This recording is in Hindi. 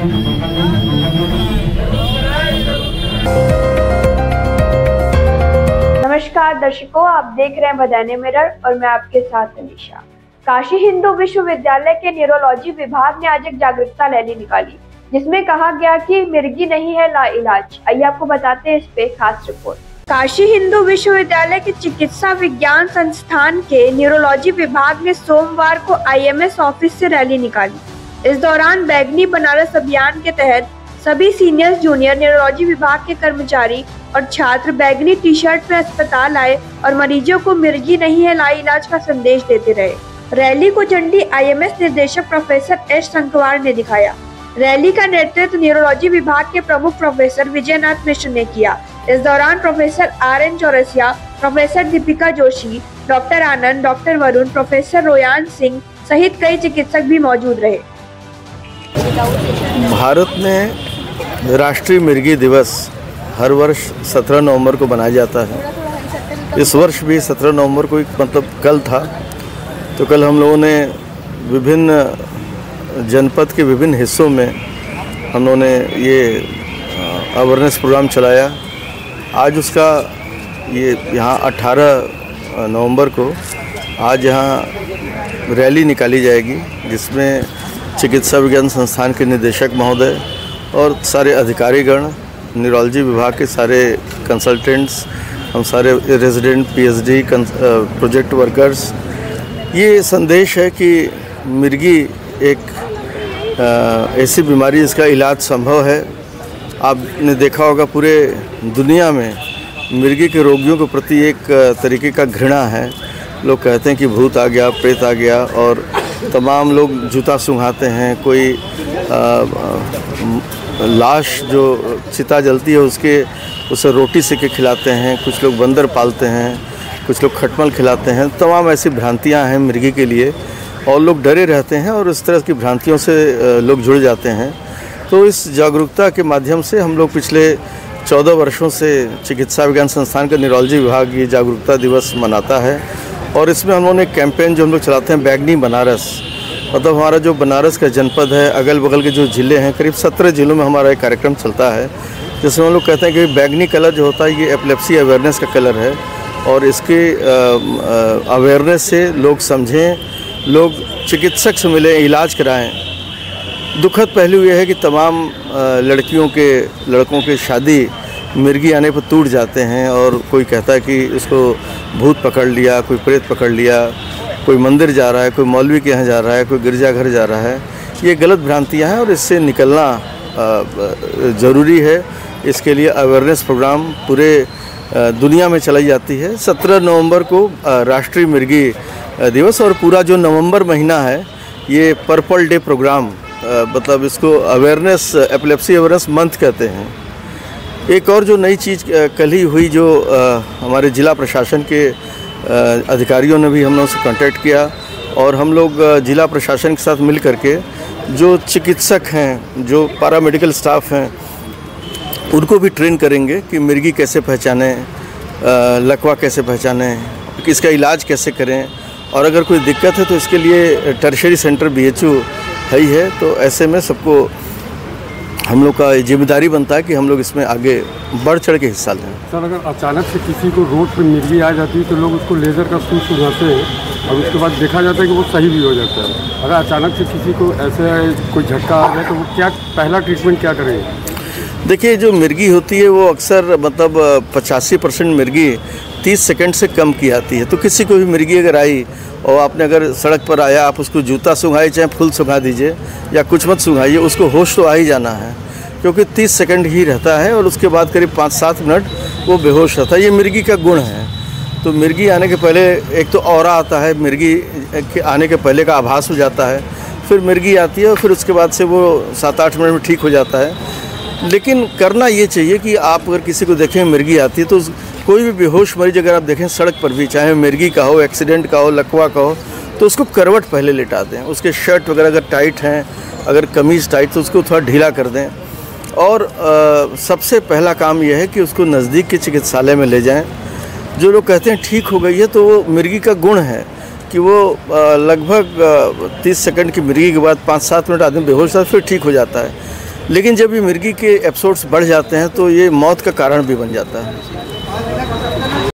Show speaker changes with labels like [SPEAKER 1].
[SPEAKER 1] नमस्कार दर्शकों, आप देख रहे हैं बदायूं मिरर और मैं आपके साथ अनीशा। काशी हिंदू विश्वविद्यालय के न्यूरोलॉजी विभाग ने आज एक जागरूकता रैली निकाली, जिसमें कहा गया कि मिर्गी नहीं है लाइलाज। आइए आपको बताते हैं इस पे खास रिपोर्ट। काशी हिंदू विश्वविद्यालय के चिकित्सा विज्ञान संस्थान के न्यूरोलॉजी विभाग ने सोमवार को IMS ऑफिस से रैली निकाली। इस दौरान बैगनी बनारस अभियान के तहत सभी सीनियर जूनियर न्यूरोलॉजी विभाग के कर्मचारी और छात्र बैगनी टी शर्ट में अस्पताल आए और मरीजों को मिर्गी नहीं है लाइलाज का संदेश देते रहे। रैली को झंडी IMS निर्देशक प्रोफेसर S शंकवार ने दिखाया। रैली का नेतृत्व न्यूरोलॉजी विभाग के प्रमुख प्रोफेसर विजयनाथ मिश्र ने किया। इस दौरान professor RN Chaurasia, professor Deepika Joshi, doctor Anand, doctor Varun, professor Royan Singh सहित कई चिकित्सक भी मौजूद रहे।
[SPEAKER 2] भारत में राष्ट्रीय मिर्गी दिवस हर वर्ष 17 नवंबर को मनाया जाता है। इस वर्ष भी 17 नवंबर को मतलब कल था, तो कल हम लोगों ने विभिन्न जनपद के विभिन्न हिस्सों में हम लोगों ने ये अवेयरनेस प्रोग्राम चलाया। आज उसका ये यहाँ 18 नवंबर को आज यहाँ रैली निकाली जाएगी, जिसमें चिकित्सा विज्ञान संस्थान के निदेशक महोदय और सारे अधिकारीगण, न्यूरोलॉजी विभाग के सारे कंसल्टेंट्स, हम सारे रेजिडेंट PhD प्रोजेक्ट वर्कर्स, ये संदेश है कि मिर्गी एक ऐसी बीमारी जिसका इलाज संभव है। आपने देखा होगा पूरे दुनिया में मिर्गी के रोगियों के प्रति एक तरीके का घृणा है। लोग कहते हैं कि भूत आ गया, प्रेत आ गया, और तमाम लोग जूता सूंघाते हैं। कोई लाश जो चिता जलती है उसे रोटी सेके खिलाते हैं, कुछ लोग बंदर पालते हैं, कुछ लोग खटमल खिलाते हैं। तमाम ऐसी भ्रांतियां हैं मिर्गी के लिए, और लोग डरे रहते हैं और इस तरह की भ्रांतियों से लोग जुड़ जाते हैं। तो इस जागरूकता के माध्यम से हम लोग पिछले 14 वर्षों से चिकित्सा विज्ञान संस्थान का न्यूरोलॉजी विभाग ये जागरूकता दिवस मनाता है। और इसमें हम लोगों ने कैंपेन जो हम लोग चलाते हैं बैगनी बनारस, मतलब हमारा जो बनारस का जनपद है, अगल बगल के जो ज़िले हैं, करीब 17 ज़िलों में हमारा एक कार्यक्रम चलता है, जिसमें हम लोग कहते हैं कि बैगनी कलर जो होता है ये एपिलेप्सी अवेयरनेस का कलर है, और इसके अवेयरनेस से लोग समझें, लोग चिकित्सक से मिलें, इलाज कराएं। दुखद पहलू ये है कि तमाम लड़कों के शादी मिर्गी आने पर टूट जाते हैं, और कोई कहता है कि उसको भूत पकड़ लिया, कोई प्रेत पकड़ लिया, कोई मंदिर जा रहा है, कोई मौलवी के यहाँ जा रहा है, कोई गिरजाघर जा रहा है। ये गलत भ्रांतियाँ हैं और इससे निकलना ज़रूरी है। इसके लिए अवेयरनेस प्रोग्राम पूरे दुनिया में चलाई जाती है। 17 नवंबर को राष्ट्रीय मिर्गी दिवस, और पूरा जो नवंबर महीना है ये पर्पल डे प्रोग्राम, मतलब इसको अवेयरनेस, एपिलेप्सी अवेयरनेस मंथ कहते हैं। एक और जो नई चीज़ कल ही हुई, जो हमारे ज़िला प्रशासन के अधिकारियों ने भी हम लोगों से कांटेक्ट किया, और हम लोग ज़िला प्रशासन के साथ मिल करके जो चिकित्सक हैं, जो पैरामेडिकल स्टाफ हैं, उनको भी ट्रेन करेंगे कि मिर्गी कैसे पहचानें, लकवा कैसे पहचानें, इसका इलाज कैसे करें, और अगर कोई दिक्कत है तो इसके लिए टर्शियरी सेंटर BHU है ही है। तो ऐसे में सबको हम लोग का जिम्मेदारी बनता है कि हम लोग इसमें आगे बढ़ चढ़ के हिस्सा लें।
[SPEAKER 3] सर, अगर अचानक से किसी को रोड पर मिर्गी आ जाती है तो लोग उसको लेज़र का सूई सुझाते हैं, और उसके बाद देखा जाता है कि वो सही भी हो जाता है। अगर अचानक से किसी को ऐसे कोई झटका आ जाए तो वो क्या पहला ट्रीटमेंट क्या करेंगे?
[SPEAKER 2] देखिए, जो मिर्गी होती है वो अक्सर मतलब 85% मिर्गी 30 सेकंड से कम की आती है। तो किसी को भी मिर्गी अगर आई और आपने अगर सड़क पर आया, आप उसको जूता सूंघाइए चाहे फूल सूंघा दीजिए या कुछ मत सूंघाइए, उसको होश तो आ ही जाना है, क्योंकि 30 सेकंड ही रहता है और उसके बाद करीब 5-7 मिनट वो बेहोश रहता है। ये मिर्गी का गुण है। तो मिर्गी आने के पहले एक तो औरा आता है, मिर्गी के आने के पहले का आभास हो जाता है, फिर मिर्गी आती है और फिर उसके बाद से वो 7-8 मिनट में ठीक हो जाता है। लेकिन करना ये चाहिए कि आप अगर किसी को देखें मिर्गी आती है, तो कोई भी बेहोश मरीज अगर आप देखें सड़क पर भी, चाहे मिर्गी का हो, एक्सीडेंट का हो, लकवा का हो, तो उसको करवट पहले लेटा दें। उसके शर्ट वगैरह अगर टाइट हैं, अगर कमीज़ टाइट, तो उसको थोड़ा ढीला कर दें। और सबसे पहला काम यह है कि उसको नज़दीक के चिकित्सालय में ले जाएं। जो लोग कहते हैं ठीक हो गई है, तो वो मिर्गी का गुण है कि वो लगभग 30 सेकंड की मिर्गी के बाद 5-7 मिनट आदमी बेहोश था, फिर ठीक हो जाता है। लेकिन जब ये मिर्गी के एपिसोड्स बढ़ जाते हैं तो ये मौत का कारण भी बन जाता है।